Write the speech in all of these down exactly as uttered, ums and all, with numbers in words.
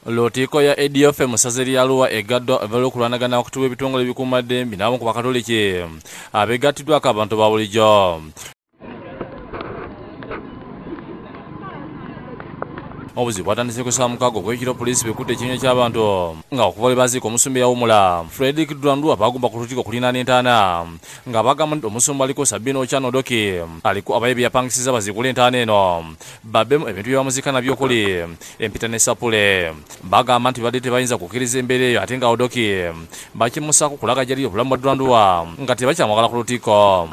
Lutikko ya Ediofe musazeri ya Arua egaddo evalo Okulwanagana okutuwa ebitongole ebikuumaddembe n'abo ku bakatoliki abeegattiddwako abantu ba bulijjo. Obuzibu bwatandise kusaba mukago gw'ekiro poliisi bekutte ekinyonyi ky'abantu nga okuva baziika Omusumba yawumula Frederick Dwanduwa bagumba ku lutikko kulina n'entaana nga bagamba nti Omusumba aliko Omusumba Odoki aliko abaye byapangisiza bazigula entaana eno babbemu ebintu byebamuzikana by'okuli empita ne sapule. Bagamba nti badde tebayinza kukkiriza embeera eyo ate nga Odoki bakimusaako kulaga gyali obulamu bwa Dwanduwa nga tebakyamwagala ku lutikko.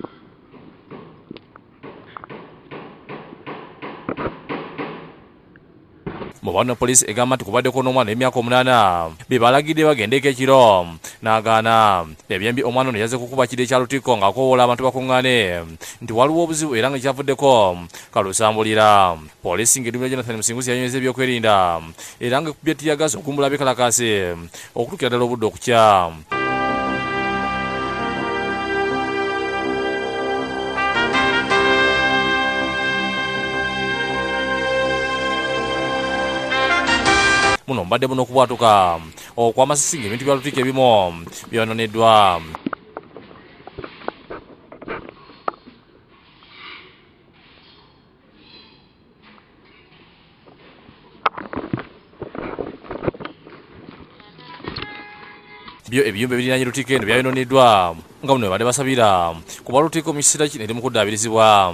Mubano poliisi egamba nti kubaddeko n'omwana w'emyaka omunaana bebalagidde bagendeko ekiro n'agaana. Ebyembi omwana ono yazze kukuba kide ekya lutikko ng'akoowoola abantu bakuŋŋaane nti waliwo obuzibu era nga ekyavuddeko kalusambulira. Poliisi ng'eddumiro Jonathan Musinguzi yanyonyeza ebyokwerinda era nga ekubye tiyagazi okumbula abeekalakaasi okutuukira ddala obudde okukya. Muno mbadde buno okubwatuka okw'amasisi ng'ebintu bya lutikko ebimu byononeddwa. Byo ebiyumba ebiriraanye lutikko eno byayononeddwa nga buno badde basabira kuba lutikko mu kiseera kino eri mu kuddaabirizibwa.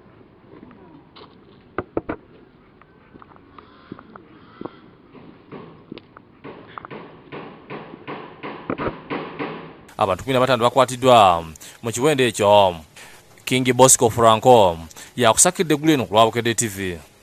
Abantu kumi na batano bakwatiddwa mu kiwendo ekyo. King Bosco Franco yakusakidde eggulu eno ku lwa Bukedde T V.